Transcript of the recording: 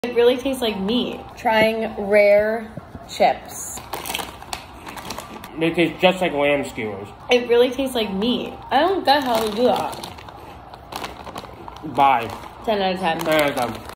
It really tastes like meat. Trying rare chips. They taste just like lamb skewers. It really tastes like meat. I don't get how they do that. Bye. 10 out of 10. 10 out of 10.